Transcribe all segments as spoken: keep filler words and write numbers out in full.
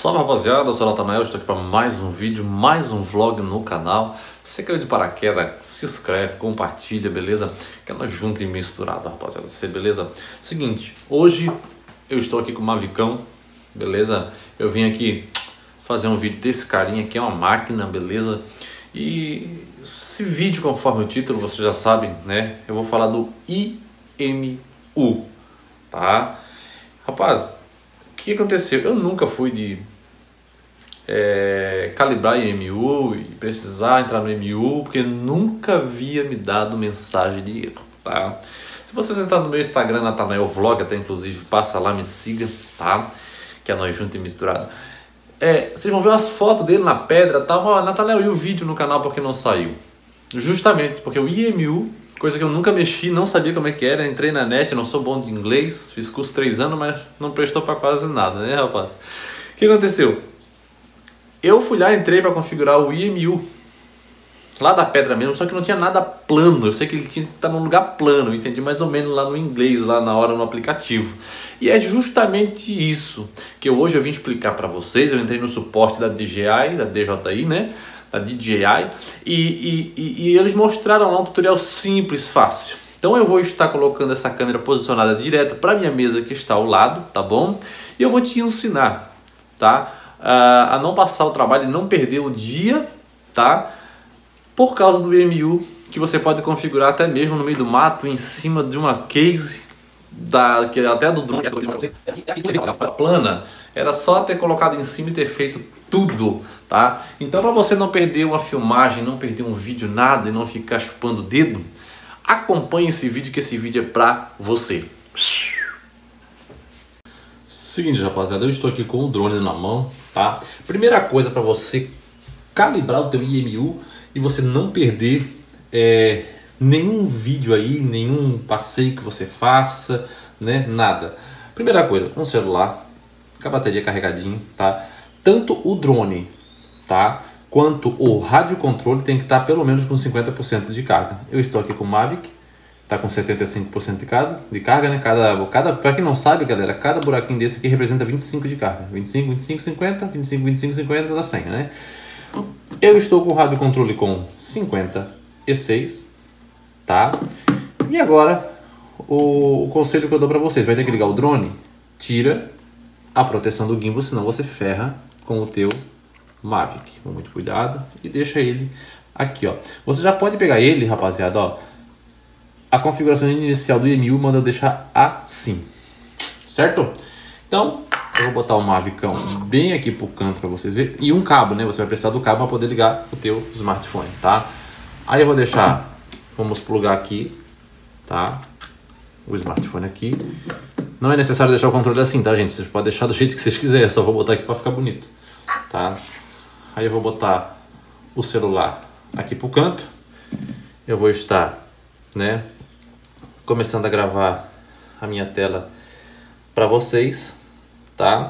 Salve rapaziada, eu sou o Natanael, estou aqui para mais um vídeo, mais um vlog no canal. Se caiu de paraquedas, se inscreve, compartilha, beleza? Que é nós junto e misturado, rapaziada, beleza? Seguinte, hoje eu estou aqui com o Mavicão, beleza? Eu vim aqui fazer um vídeo desse carinha que é uma máquina, beleza? E esse vídeo, conforme o título, vocês já sabem, né? Eu vou falar do I M U, tá? Rapaz, o que aconteceu? Eu nunca fui de é, calibrar I M U e precisar entrar no I M U, porque nunca havia me dado mensagem de erro, tá? Se vocês entrar no meu Instagram, Natanael Vlog, até inclusive, passa lá, me siga, tá? Que é nós junto e misturado. É, vocês vão ver umas fotos dele na pedra, tá? Ó, Natanael, e o vídeo no canal porque não saiu? Justamente porque o I M U, coisa que eu nunca mexi, não sabia como é que era, entrei na net, não sou bom de inglês, fiz curso três anos, mas não prestou para quase nada, né, rapaz? O que aconteceu? Eu fui lá, entrei para configurar o I M U, lá da pedra mesmo, só que não tinha nada plano, eu sei que ele tinha que estar num lugar plano, eu entendi mais ou menos lá no inglês, lá na hora no aplicativo. E é justamente isso que eu, hoje eu vim explicar para vocês. Eu entrei no suporte da D J I, da D J I, né? Da D J I, e, e, e, e eles mostraram lá um tutorial simples, fácil. Então eu vou estar colocando essa câmera posicionada direto para minha mesa que está ao lado, tá bom? E eu vou te ensinar, tá? Uh, a não passar o trabalho e não perder o dia, tá? Por causa do I M U, que você pode configurar até mesmo no meio do mato, em cima de uma case, da, que até do drone, plana, era só ter colocado em cima e ter feito tudo, tá? Então, para você não perder uma filmagem, não perder um vídeo, nada, e não ficar chupando o dedo, acompanhe esse vídeo, que esse vídeo é pra você. Seguinte, rapaziada, eu estou aqui com o drone na mão, tá? Primeira coisa, para você calibrar o teu I M U e você não perder é, nenhum vídeo aí, nenhum passeio que você faça, né? Nada. Primeira coisa, um celular com a bateria carregadinho, tá? Tanto o drone, tá? Quanto o rádio controle tem que estar pelo menos com cinquenta por cento de carga. Eu estou aqui com o Mavic, tá com setenta e cinco por cento de, casa, de carga, né? Cada, cada, para quem não sabe, galera, cada buraquinho desse aqui representa vinte e cinco de carga. vinte e cinco, vinte e cinco, cinquenta, vinte e cinco, vinte e cinco, cinquenta dá cem, né? Eu estou com o rádio controle com cinquenta e seis, tá? E agora, o, o conselho que eu dou para vocês, vai ter que ligar o drone, tira a proteção do gimbal, senão você ferra com o teu Mavic. Com muito cuidado e deixa ele aqui, ó. Você já pode pegar ele, rapaziada, ó. A configuração inicial do I M U manda eu deixar assim, certo? Então, eu vou botar o Mavicão bem aqui pro canto para vocês verem. E um cabo, né? Você vai precisar do cabo para poder ligar o teu smartphone, tá? Aí eu vou deixar, vamos plugar aqui, tá? O smartphone aqui. Não é necessário deixar o controle assim, tá, gente? Vocês podem deixar do jeito que vocês quiserem. Eu só vou botar aqui para ficar bonito, tá? Aí eu vou botar o celular aqui pro canto. Eu vou estar, né, começando a gravar a minha tela para vocês, tá?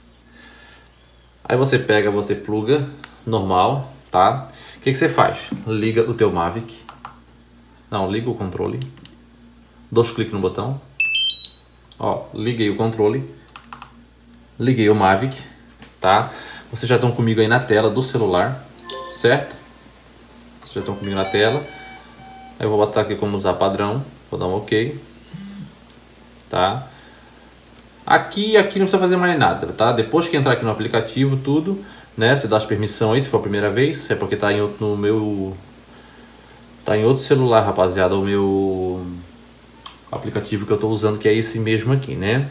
Aí você pega, você pluga normal, tá? O que que você faz? Liga o teu Mavic. Não, liga o controle. Dois cliques no botão. Ó, liguei o controle. Liguei o Mavic, tá? Vocês já estão comigo aí na tela do celular, certo? Vocês já estão comigo na tela. Aí eu vou botar aqui como usar padrão. Vou dar um OK, tá? Aqui aqui não precisa fazer mais nada, tá? Depois que entrar aqui no aplicativo, tudo, né? Você dá as permissões aí, se for a primeira vez, é porque tá em outro, no meu, tá em outro celular, rapaziada, o meu aplicativo que eu tô usando, que é esse mesmo aqui, né?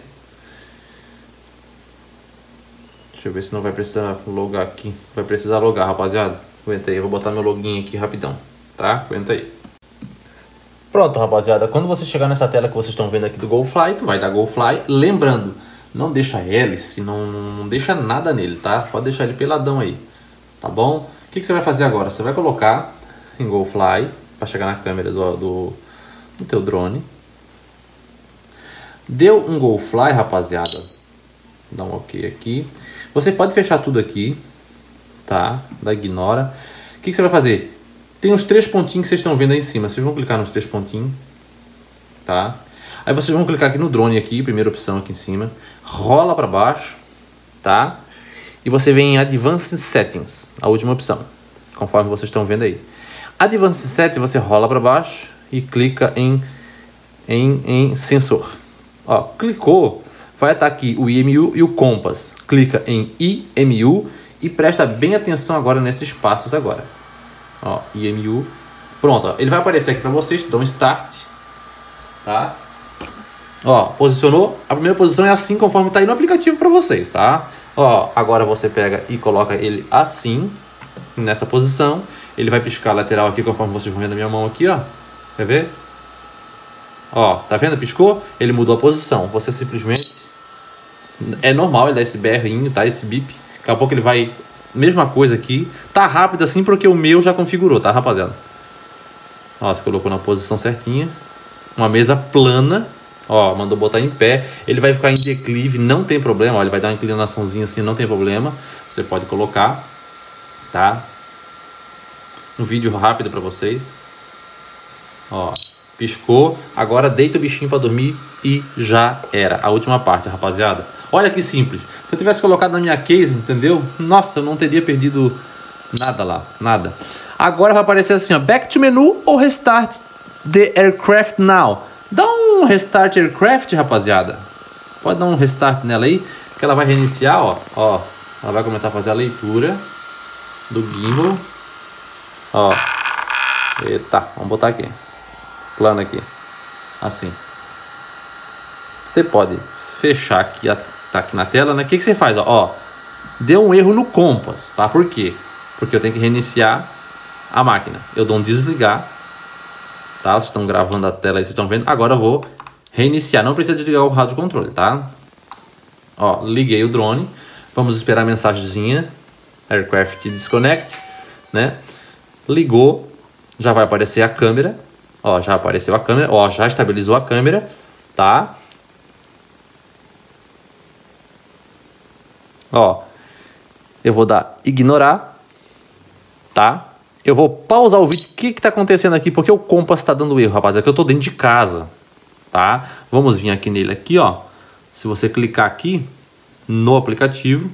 Deixa eu ver se não vai precisar logar aqui. Vai precisar logar, rapaziada. Aguenta aí, eu vou botar meu login aqui rapidão, tá? Aguenta aí. Pronto, rapaziada, quando você chegar nessa tela que vocês estão vendo aqui do GoFly, tu vai dar GoFly. Lembrando, não deixa hélice, não, não deixa nada nele, tá? Pode deixar ele peladão aí, tá bom? O que que você vai fazer agora? Você vai colocar em GoFly, para chegar na câmera do, do, do teu drone. Deu um GoFly, rapaziada. Dá um OK aqui. Você pode fechar tudo aqui, tá? Da ignora. O que que você vai fazer? Tem os três pontinhos que vocês estão vendo aí em cima. Vocês vão clicar nos três pontinhos, tá? Aí vocês vão clicar aqui no drone aqui, primeira opção aqui em cima. Rola para baixo, tá? e você vem em Advanced Settings, a última opção, conforme vocês estão vendo aí. Advanced Settings, você rola para baixo e clica em, em, em sensor. Ó, clicou, vai estar aqui o I M U e o Compass. Clica em I M U e presta bem atenção agora nesses passos agora. Ó, I M U. Pronto, ó, ele vai aparecer aqui para vocês, dá um Start, tá? Ó, posicionou. A primeira posição é assim conforme está aí no aplicativo para vocês, tá? Ó, agora você pega e coloca ele assim, nessa posição. Ele vai piscar lateral aqui conforme vocês vão ver na minha mão aqui, ó. Quer ver? Ó, tá vendo? Piscou, ele mudou a posição. Você simplesmente... É normal ele dar esse berrinho, tá? Esse bip. Daqui a pouco ele vai... Mesma coisa aqui. Tá rápido assim porque o meu já configurou, tá, rapaziada? Ó, você colocou na posição certinha. Uma mesa plana. Ó, mandou botar em pé. Ele vai ficar em declive, não tem problema. Ó, ele vai dar uma inclinaçãozinha assim, não tem problema. Você pode colocar, tá? Um vídeo rápido para vocês. Ó, piscou. Agora deita o bichinho para dormir e já era. A última parte, rapaziada. Olha que simples. Se eu tivesse colocado na minha case, entendeu? Nossa, eu não teria perdido nada lá, nada. Agora vai aparecer assim, ó, Back to menu ou Restart the Aircraft Now. Dá um Restart Aircraft, rapaziada. Pode dar um Restart nela aí, que ela vai reiniciar, ó. Ó, ela vai começar a fazer a leitura do gimbal. Ó, eita, vamos botar aqui, plano aqui, assim. Você pode fechar aqui, tá aqui na tela, né? O que que você faz, ó, ó, deu um erro no Compass, tá? Por quê? Porque eu tenho que reiniciar a máquina. Eu dou um desligar, tá? Vocês estão gravando a tela aí, vocês estão vendo. Agora eu vou reiniciar, não precisa desligar o rádio controle, tá? Ó, liguei o drone, vamos esperar a mensagenzinha, Aircraft Disconnect, né? Ligou, já vai aparecer a câmera. Ó, já apareceu a câmera. Ó, já estabilizou a câmera, tá? Ó, eu vou dar ignorar, tá? Eu vou pausar o vídeo. O que que tá acontecendo aqui? Porque o Compass tá dando erro, rapaziada, que eu tô dentro de casa, tá? Vamos vir aqui nele aqui, ó. Se você clicar aqui no aplicativo,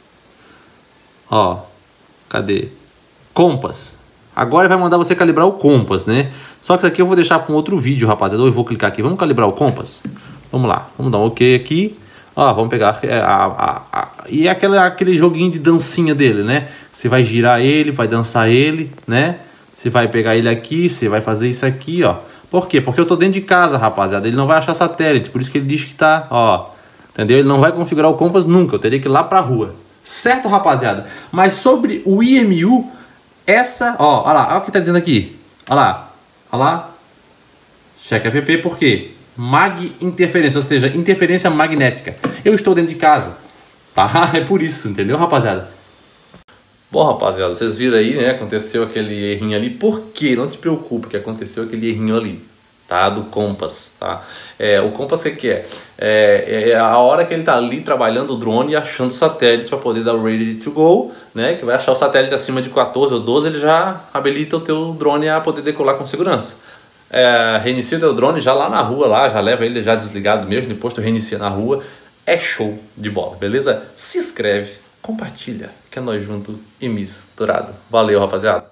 ó, cadê? Compass. Agora vai mandar você calibrar o Compass, né? Só que isso aqui eu vou deixar para um outro vídeo, rapaziada. Eu vou clicar aqui. Vamos calibrar o Compass? Vamos lá. Vamos dar um OK aqui. Ó, vamos pegar a, a, a, e aquele, aquele joguinho de dancinha dele, né? Você vai girar ele, vai dançar ele, né? Você vai pegar ele aqui, você vai fazer isso aqui, ó. Por quê? Porque eu tô dentro de casa, rapaziada. Ele não vai achar satélite, por isso que ele diz que tá, ó. Entendeu? Ele não vai configurar o Compass nunca. Eu teria que ir lá pra rua. Certo, rapaziada? Mas sobre o I M U, essa, ó, olha lá, olha o que tá dizendo aqui. Olha lá, olha lá. Check app, por quê? Mag interferência, ou seja, interferência magnética. Eu estou dentro de casa, tá? É por isso, entendeu, rapaziada? Bom, rapaziada, vocês viram aí, né? Aconteceu aquele errinho ali. Por quê? Não te preocupe que aconteceu aquele errinho ali, tá? Do Compass, tá? É, o Compass, o que que é? é? É a hora que ele tá ali trabalhando o drone e achando o satélite para poder dar o ready to go, né? Que vai achar o satélite acima de quatorze ou doze, ele já habilita o teu drone a poder decolar com segurança. É, reinicia o teu drone já lá na rua, lá, já leva ele já desligado mesmo, depois tu reinicia na rua. É show de bola, beleza? Se inscreve, compartilha, que é nós junto e misturado. Valeu, rapaziada!